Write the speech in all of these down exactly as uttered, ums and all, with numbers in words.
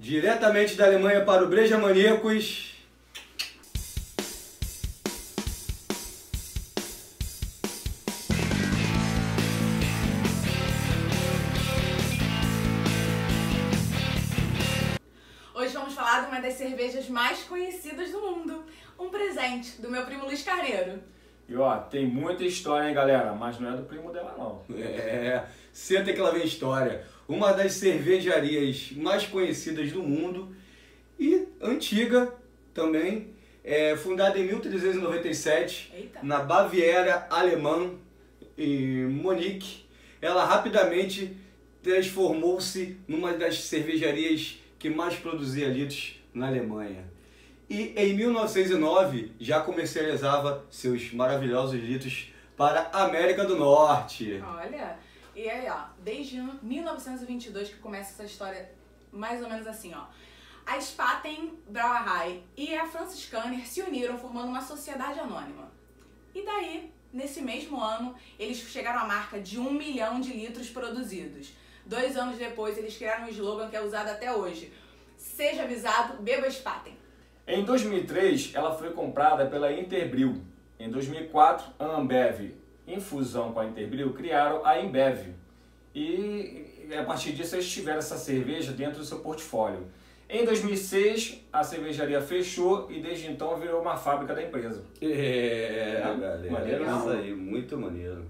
Diretamente da Alemanha para o Breja Maníacos. Hoje vamos falar de uma das cervejas mais conhecidas do mundo. Um presente do meu primo Luiz Carneiro. E ó, tem muita história, hein, galera? Mas não é do primo dela, não. É, senta que lá vem história. Uma das cervejarias mais conhecidas do mundo e antiga também. É, fundada em mil trezentos e noventa e sete, Eita. na Baviera alemã, em Munique. Ela rapidamente transformou-se numa das cervejarias que mais produzia litros na Alemanha. E em mil novecentos e nove já comercializava seus maravilhosos litros para a América do Norte. Olha, e aí ó, desde mil novecentos e vinte e dois que começa essa história mais ou menos assim, ó. A Spaten Brauerei e a Franziskaner se uniram formando uma sociedade anônima. E daí, nesse mesmo ano, eles chegaram à marca de um milhão de litros produzidos. Dois anos depois, eles criaram um slogan que é usado até hoje. Seja avisado, beba Spaten. Em dois mil e três, ela foi comprada pela Interbrew. Em dois mil e quatro, a Ambev, em fusão com a Interbrew, criaram a Embev. E a partir disso, eles tiveram essa cerveja dentro do seu portfólio. Em dois mil e seis, a cervejaria fechou e desde então virou uma fábrica da empresa. É, galera, maneiro, isso não? aí, muito maneiro.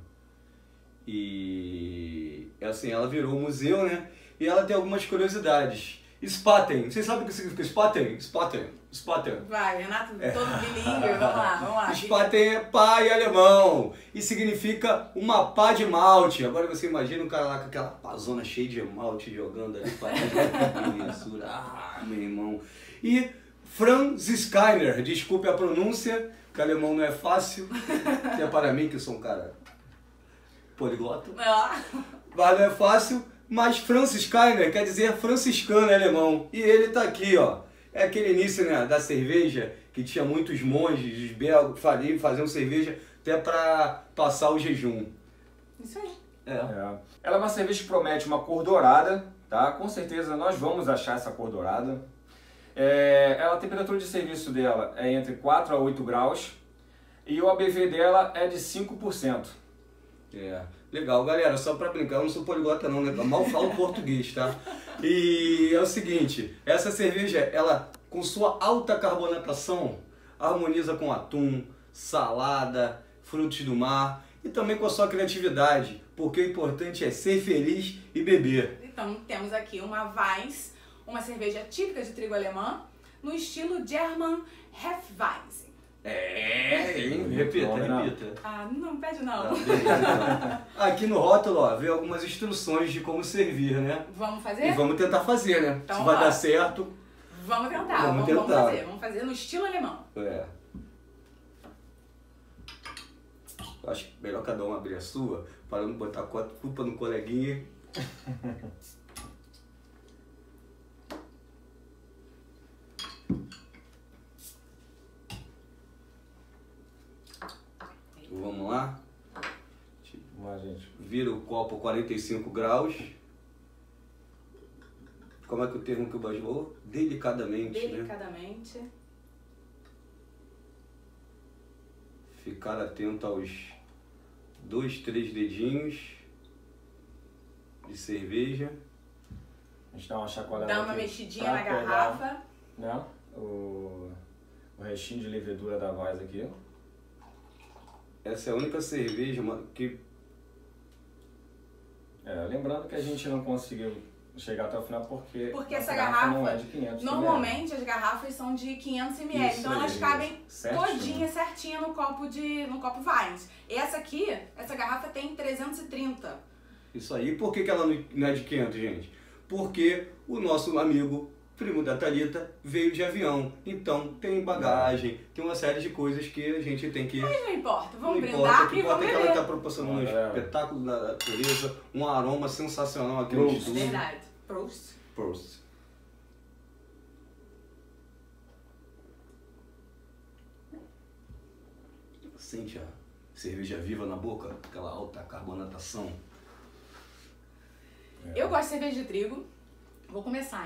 E assim, ela virou um museu, né? E ela tem algumas curiosidades. Spaten, vocês sabem o que significa Spaten? Spaten, Spaten. Vai, Renato, todo bilíngue, vamos lá, vamos lá. Spaten é pá em alemão e significa uma pá de malte. Agora você imagina um cara lá com aquela pazona cheia de malte jogando ali para ah, meu irmão. E Franziskaner, desculpe a pronúncia, que alemão não é fácil, até para mim que sou um cara poliglota. Ah. Mas não é fácil. Mas Franziskaner quer dizer franciscano em alemão. E ele tá aqui, ó. É aquele início, né, da cerveja, que tinha muitos monges, os belgas faziam, faziam cerveja até para passar o jejum. Isso aí. É. É. Ela é uma cerveja que promete uma cor dourada, tá? Com certeza nós vamos achar essa cor dourada. É, ela, a temperatura de serviço dela é entre quatro a oito graus e o A B V dela é de cinco por cento. É. Legal, galera, só pra brincar, eu não sou poliglota não, né? Mal falo português, tá? E é o seguinte, essa cerveja, ela, com sua alta carbonatação, harmoniza com atum, salada, frutos do mar e também com a sua criatividade, porque o importante é ser feliz e beber. Então, temos aqui uma Weiss, uma cerveja típica de trigo alemã, no estilo German Hefeweizen. É, hein? Repita, Bom, né? repita. Ah, não pede não. Ah, aqui no rótulo, ó, vem algumas instruções de como servir, né? Vamos fazer? E vamos tentar fazer, né? Então, Se vai ó. dar certo. Vamos tentar, Vamos vamos, tentar. vamos fazer. Vamos fazer no estilo alemão. É. Eu acho melhor cada um abrir a sua, para não botar a culpa no coleguinha. Vamos lá. Vamos lá, gente. Vira o copo quarenta e cinco graus. Como é que o termo que o Bas falou? Delicadamente, né? Delicadamente. Ficar atento aos dois, três dedinhos de cerveja. A gente dá uma chacoalhada Dá uma aqui mexidinha pra na pegar, garrafa. né, o, o restinho de levedura da Weiss aqui. Essa é a única cerveja que... É, lembrando que a gente não conseguiu chegar até o final porque, Porque a essa garrafa garrafa, não é de quinhentos normalmente as garrafas são de quinhentos mililitros, Isso então elas aí, cabem certinho. todinha, certinha no copo de no copo Weiss. Essa aqui, essa garrafa tem trezentos e trinta. Isso aí. Por que que ela não é de quinhentos, gente? Porque o nosso amigo, primo da Thalita, veio de avião. Então tem bagagem, tem uma série de coisas que a gente tem que... Mas não importa, vamos não brindar importa, o que e importa vamos é que ela beber. está proporcionando um É. espetáculo da natureza, um aroma sensacional aqui no Prost. estúdio. Verdade. Prost. Prost. Sente a cerveja viva na boca, aquela alta carbonatação. Eu gosto de cerveja de trigo. Vou começar, hein?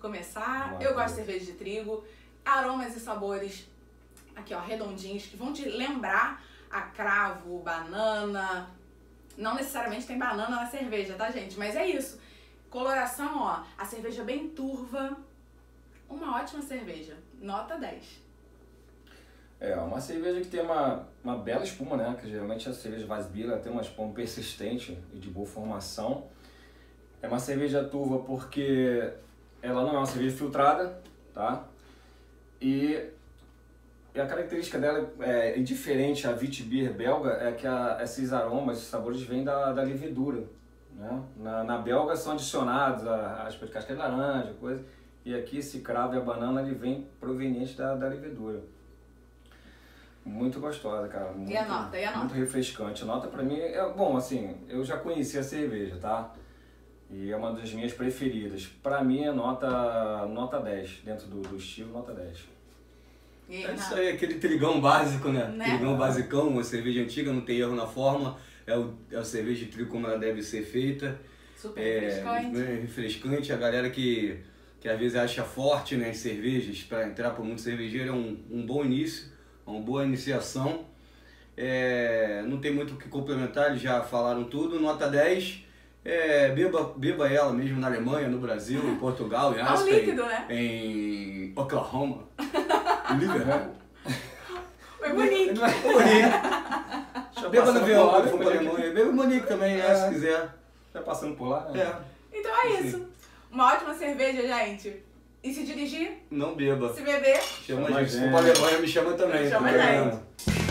começar. Maravilha. Eu gosto de cerveja de trigo. Aromas e sabores, aqui ó, redondinhos, que vão te lembrar a cravo, banana. Não necessariamente tem banana na cerveja, tá, gente? Mas é isso. Coloração, ó, a cerveja bem turva. Uma ótima cerveja. Nota dez. É, uma cerveja que tem uma, uma bela espuma, né? Que geralmente a cerveja Weissbier tem uma espuma persistente e de boa formação. É uma cerveja turva porque ela não é uma cerveja filtrada, tá? E, e a característica dela é indiferente à Witbier belga, é que a, esses aromas, esses sabores vêm da, da levedura, né? Na, na belga são adicionados a, as cascas de laranja, coisa, e aqui esse cravo e a banana ele vem proveniente da, da levedura. Muito gostosa, cara. Muito, E a nota? E a nota? Muito refrescante. A nota pra mim é, bom, assim, eu já conhecia a cerveja, tá? E é uma das minhas preferidas. Pra mim é nota, nota dez, dentro do, do estilo, nota dez. E aí, É isso Renato? aí, aquele trigão básico, né? Né? Trigão basicão, uma cerveja antiga, não tem erro na forma. É, o, é a cerveja de trigo como ela deve ser feita. Super É, refrescante. é refrescante. A galera que, que às vezes acha forte, né, as cervejas, para entrar para o mundo cervejeiro é um, um bom início, uma boa iniciação. É, não tem muito o que complementar, eles já falaram tudo. Nota dez. É, beba, beba ela mesmo na Alemanha, no Brasil, em Portugal, em É um Aspen, líquido, né? em Oklahoma, em Liverpool. Foi bonito. Já Beba no passando avião por lá, quando for né? pra Alemanha. Beba em Monique também, né, É. se quiser. Já passando por lá, né? É, Então é isso. Uma ótima cerveja, gente. E se dirigir, não beba. se beber, Chama a Chama a gente. Se for gente. pra Alemanha, me chama também. Chama tá a vendo? gente.